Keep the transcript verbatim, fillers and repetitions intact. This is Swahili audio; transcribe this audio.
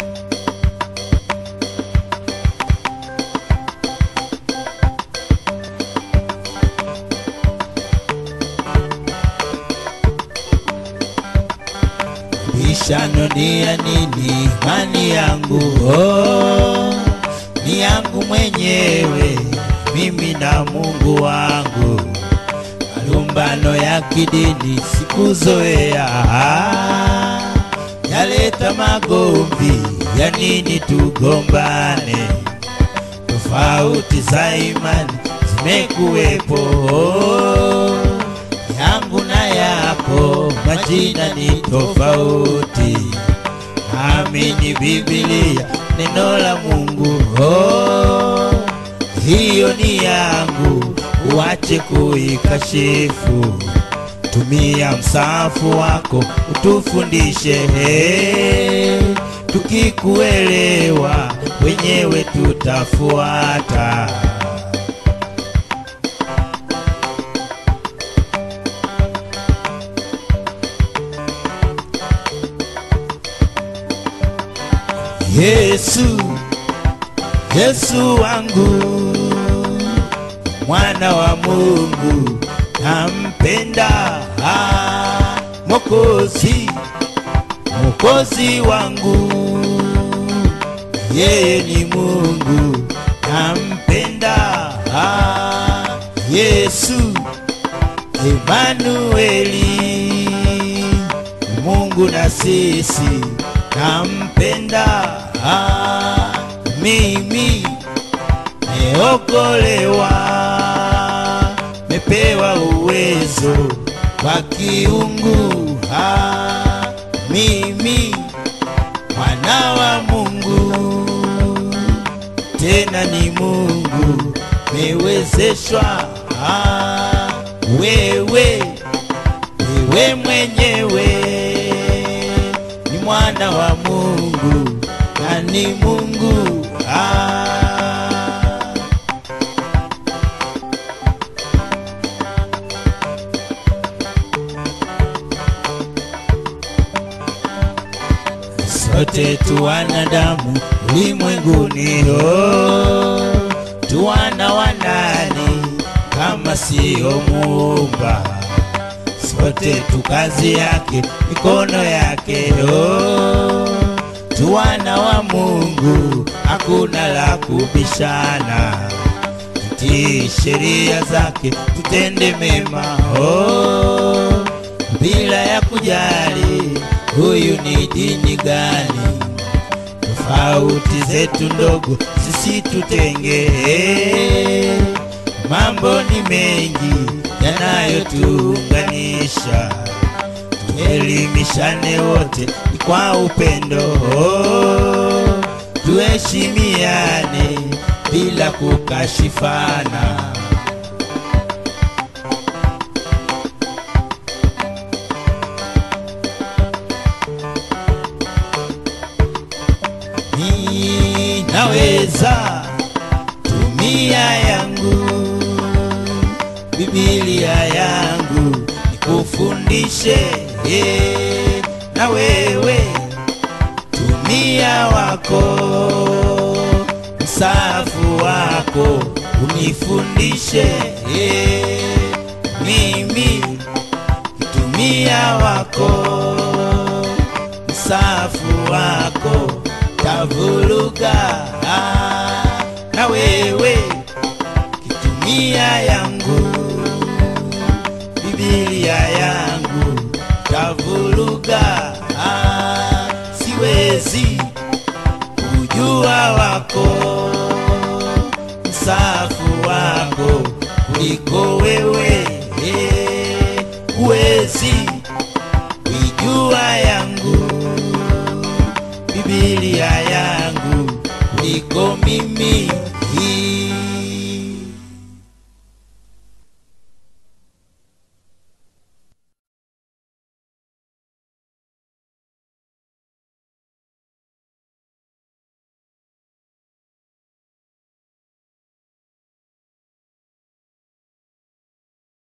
Bishano ni ya nini? Imani yangu oh, ni yangu mwenyewe, mimi na Mungu wangu. Malumbano ya kidini sikuzoea, yaleta magomvi, ya nini tugombane? Tofauti za imani zimekuwepo, yangu na yako majina ni tofauti. Amini Biblia, neno la Mungu oh, hiyo ni yangu, uache kuikashifu. Tumia msafu wako utufundishe, hey, tukikuelewa wenyewe tutafuata. Yesu, Yesu wangu, mwana wa Mungu, nampenda. Mwokozi, Mwokozi wangu, yeye ni Mungu, nampenda. Yesu, Emanueli, Mungu na sisi, nampenda. Mimi meokolewa, mepewa uwezo wa kiungu. Mimi mwana wa Mungu, tena ni Mungu, mewezeshwa. Wewe, wewe mwenyewe ni mwana wa Mungu na ni Mungu. Sote tu wanadamu ulimwenguni, oh, tu wana wa nani kama sio Muumba? Sote tu kazi yake, mikono yake, oh, tu wana wa Mungu, hakuna la kubishana. Tutii sheria zake, tutende mema, oh, bila ya kujali huyu ni dini gani. Tofauti zetu ndogo sisi tutenge, mambo ni mengi yanayotuunganisha. Tuelimishane wote ni kwa upendo, tuheshimiane bila kukashifana. Naweza tumia yangu, Biblia yangu nikufundishe, eh, na wewe tumia wako, msafu wako unifundishe, eh, mimi tumia wako, msafu wako tavuruga. Na wewe kitumia yangu, Biblia yangu tavuruga. Siwezi kujua wako, msafu wako kuliko wewe, eh, huwezi kujua yangu, Biblia yangu kuliko mimi.